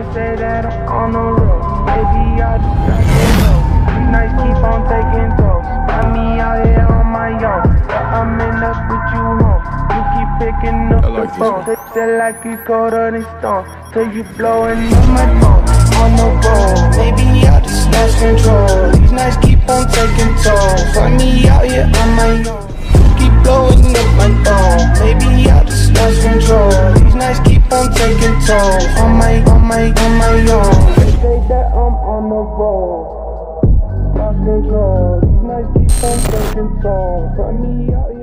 say that I'm on the road. Maybe I just got to know. These nights keep on taking toll. Got me out here on my own. I'm in up with you home. You keep picking up the phone. Say like it's colder than stone. Till you blowing up my phone. On the road, maybe I just lost control. These nights keep on taking toll. Find me out here on my own. Keep blowing up my phone. Maybe I just lost control. These nights keep on taking toll. On my own. They say that I'm on the road. Lost control. These nights keep on taking toll. Find me out here.